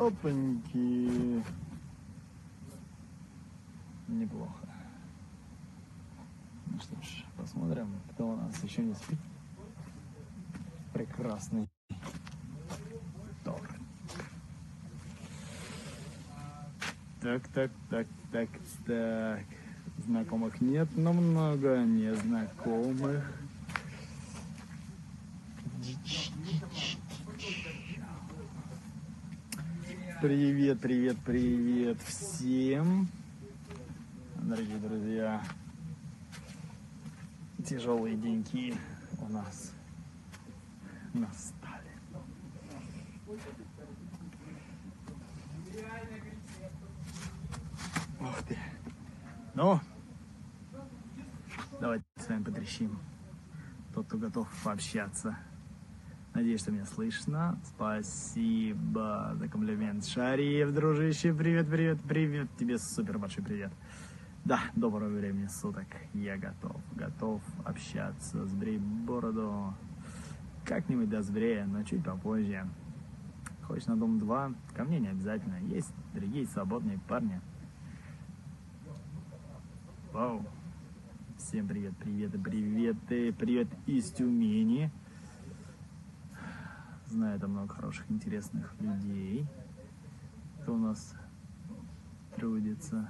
Опаньки. Неплохо. Ну что ж, посмотрим, кто у нас еще не спит. Прекрасный Тор. Так. Знакомых нет, но много незнакомых. Привет всем, дорогие друзья. Тяжелые деньки у нас настали. Ух ты. Ну, давайте с вами потрещим. Тот, кто готов пообщаться. Надеюсь, что меня слышно. Спасибо за комплимент. Шариф, дружище, привет. Тебе супер большой привет. Да, доброго времени суток. Я готов общаться. Сбрей бороду. Как-нибудь до сбрея, но чуть попозже. Хочешь на дом 2? Ко мне не обязательно. Есть другие свободные парни. Вау. Всем привет из Тюмени. Знаю там много хороших, интересных людей, кто у нас трудится.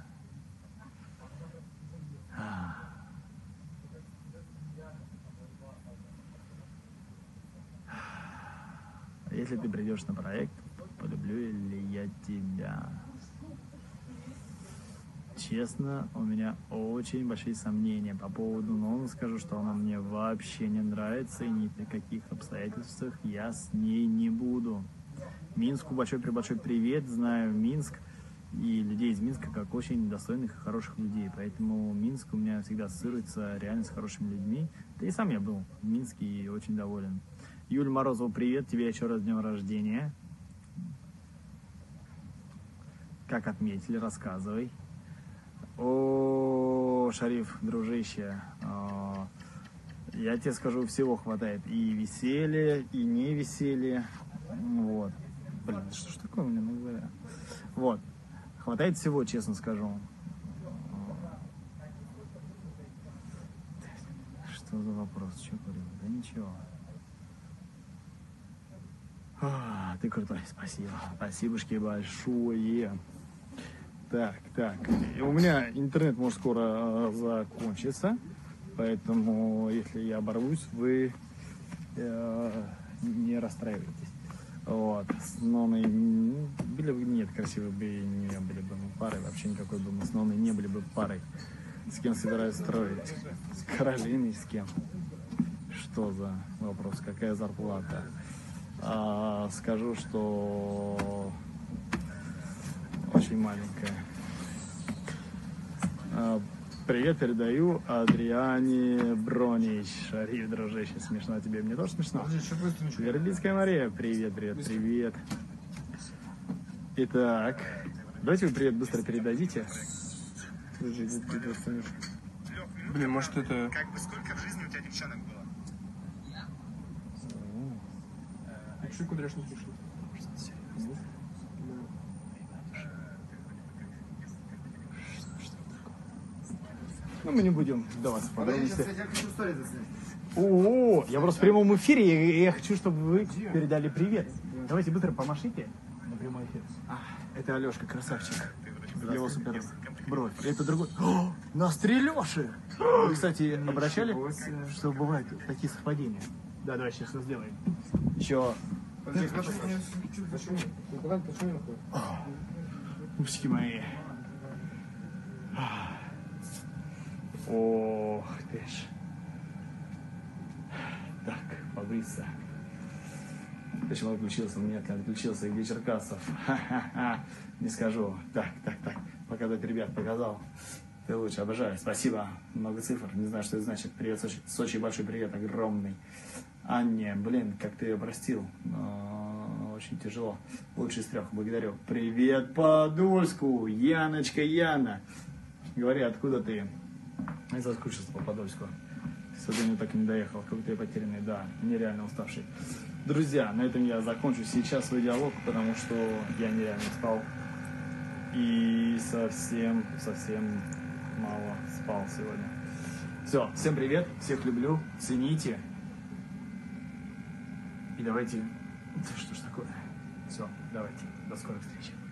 Если ты придешь на проект, полюблю ли я тебя? Честно, у меня очень большие сомнения по поводу Нонны. Скажу, что она мне вообще не нравится, и ни при каких обстоятельствах я с ней не буду. Минску большой привет. Знаю Минск и людей из Минска как очень достойных и хороших людей. Поэтому Минск у меня всегда ассоциируется реально с хорошими людьми. Да и сам я был в Минске и очень доволен. Юль Морозова, привет. Тебе еще раз с днем рождения. Как отметили, рассказывай. О, Шариф, дружище, я тебе скажу, всего хватает. И веселья, и не веселья. Вот. Блин, что ж такое у меня на голове? Вот. Хватает всего, честно скажу. Что за вопрос? Че говорил? Да ничего. Ты крутой, спасибо. Спасибошки большое. Так. И у меня интернет может скоро закончиться, поэтому если я оборвусь, вы не расстраивайтесь. Вот. С Ноной были бы, нет, красивые бы не были бы мы парой, вообще никакой бы мы с Ноной не были бы парой. С кем собираюсь строить? С Каролиной, с кем? Что за вопрос? Какая зарплата? Скажу, что очень маленькая. Привет передаю Адриане Бронич. Шариф, дружище, смешно тебе? Мне тоже смешно? Вербицкая Мария, привет. Итак, давайте вы привет быстро передадите. Блин, может это... Как бы сколько в жизни у тебя девчонок было? Что кудряш не слушай? Ну, мы не будем вдаваться в подробности. О, я просто в прямом эфире, и я хочу, чтобы вы передали привет. Давайте быстро помашите на прямой эфир. Это Алешка, красавчик. Его супер бровь. Это другой. О, настрелёши! Вы, кстати, обращали, что бывают такие совпадения? Да, давай сейчас все сделаем. Еще. Пупсики мои. Ох ты ж. Так, побриться. Почему отключился? Нет, не отключился. Где Черкасов? Ха-ха-ха. Не скажу. Так. Показать ребят показал. Ты лучше, обожаю. Спасибо. Много цифр. Не знаю, что это значит. Привет, Сочи. Сочи, большой привет, огромный. Анне, блин, как ты ее простил. Очень тяжело. Лучший из 3. Благодарю. Привет, Подольску. Яночка, Яна. Говори, откуда ты? Я соскучился по Подольску. Сегодня так и не доехал, как будто я потерянный, да, нереально уставший. Друзья, на этом я закончу сейчас свой диалог, потому что я нереально устал. И совсем мало спал сегодня. Все, всем привет, всех люблю, цените. И давайте... Что ж такое? Все, давайте, до скорых встреч.